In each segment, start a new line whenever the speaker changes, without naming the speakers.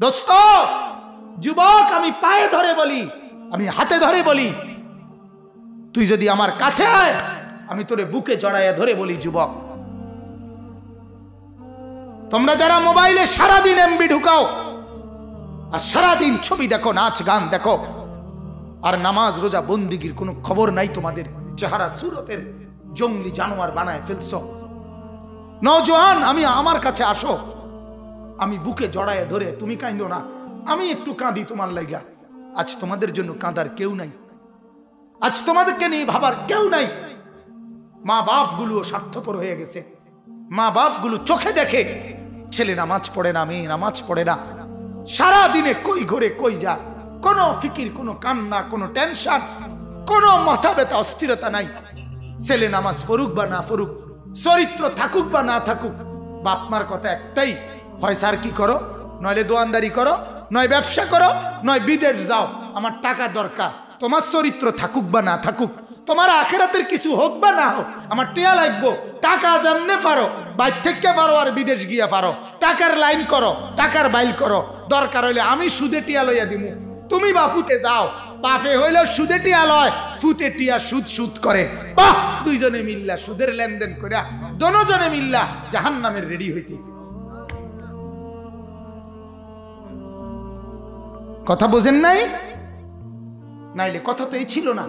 দোস্ত যুবক, আমি পায়ে ধরে বলি, আমি হাতে ধরে বলি, তুই যদি আমার কাছে আয় আমি তোরে বুকে জড়াইয়া ধরে বলি, যুবক তোমরা যারা মোবাইলে সারাদিন এমবি ঢুকাও আর সারাদিন ছবি দেখো, নাচ গান দেখো, আর নামাজ রোজা বন্দিগির কোনো খবর নাই তোমাদের, চেহারা সুরতের জঙ্গলি জানোয়ার বানায় ফেলছ, নওজোয়ান আমি আমার কাছে আসো, আমি বুকে জড়ায় ধরে, তুমি কাঁদো না, আমি একটু কাঁদি তোমার লাইগা। আজ তোমাদের জন্য কাঁদার কেউ নাই, আজ তোমাদেরকে নিয়ে ভাবার কেউ নাই। মা বাপ গুলো স্বার্থপর হয়ে গেছে, মা বাপ গুলো চোখে দেখে ছেলে নামাজ পড়ে না, মেয়ে নামাজ পড়ে না, সারা দিনে কই ঘরে কই যা, কোনো ফিকির, কোনো কান্না, কোনো টেনশন, কোনো মাথা ব্যথা অস্থিরতা নাই। ছেলে নামাজ পড়ুক বা না পড়ুক, চরিত্র থাকুক বা না থাকুক, বাপ মার কথা একটাই, হয় স্যার কি করো, নইলে দোয়ানদারি করো, নয় ব্যবসা করো, নয় বিদেশ যাও, আমার টাকা দরকার। তোমার চরিত্র থাকুক বা না থাকুক, তোমার আখেরাতের কিছু হোক বা না হোক, আমার টিয়া লাগবো। টাকা যেমনে পারো বাইর থেকে পারো আর বিদেশ গিয়া পারো, টাকার লাইন করো, টাকার বাইল করো, দরকার হইলে আমি সুদে টিয়া লইয়া দিমু, তুমি বাপুতে যাও, বাপে হইলেও সুদে টিয়া লয়, ফুতে টিয়া সুদ সুদ করে, বাহ দুইজনে মিল্লা সুদের লেনদেন করিয়া দোনোজনে মিল্লা জাহান্নামের রেডি হইতেছে। কথা বোঝেন নাই? নাইলে কথা তো এই ছিল না,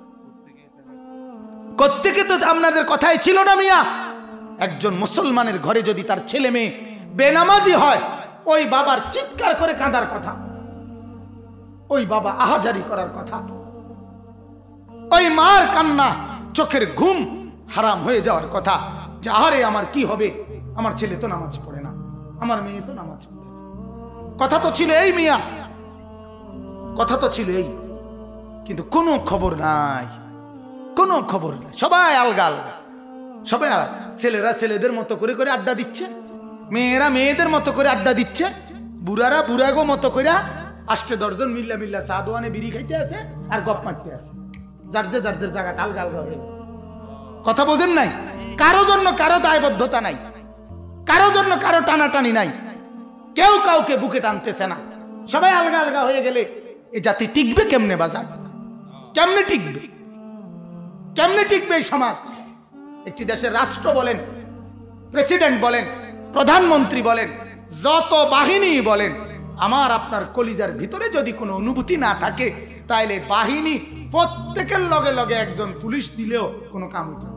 প্রত্যেকে তো আপনাদের কথাই ছিল না মিয়া। একজন মুসলমানের ঘরে যদি তার ছেলে মেয়ে বেনামাজি হয়, ওই বাবার চিৎকার করে কাঁদার কথা, ওই বাবা আহাজারি করার কথা, ওই মার কান্না, চোখের ঘুম হারাম হয়ে যাওয়ার কথা, যে আরে আমার কি হবে, আমার ছেলে তো নামাজ পড়ে না, আমার মেয়ে তো নামাজ পড়ে না। কথা তো ছিল এই মিয়া, কথা তো ছিল এই, কিন্তু কোনো খবর নাই, কোনো খবর নাই, সবাই আলগা আলগা, সবাই ছেলেরা ছেলেদের মতো করে করে আড্ডা দিচ্ছে, মেয়েরা মেয়েদের মতো করে আড্ডা দিচ্ছে, বুড়ারা বুড়াগো মতো করে 8-10 মিল্লা মিল্লা চা দোয়ানে বিড়ি খাইতে আছে আর গপ মারতে আছে, যার যে জায়গা আলগা আলগা হয়ে গেছে। কথা বোঝেন নাই? কারো জন্য কারো দায়বদ্ধতা নাই, কারো জন্য কারো টানাটানি নাই, কেউ কাউকে বুকে টানতেছে না, সবাই আলগা আলগা হয়ে গেলে এই জাতি টিকবে কেমনে? বাজার কেমনে টিকবে? কেমনে টিকবে এই সমাজ? একটি দেশের রাষ্ট্র বলেন, প্রেসিডেন্ট বলেন, প্রধানমন্ত্রী বলেন, যত বাহিনী বলেন, আমার আপনার কলিজার ভিতরে যদি কোনো অনুভূতি না থাকে, তাইলে বাহিনী প্রত্যেকের লগে লগে একজন পুলিশ দিলেও কোনো কাম হইতে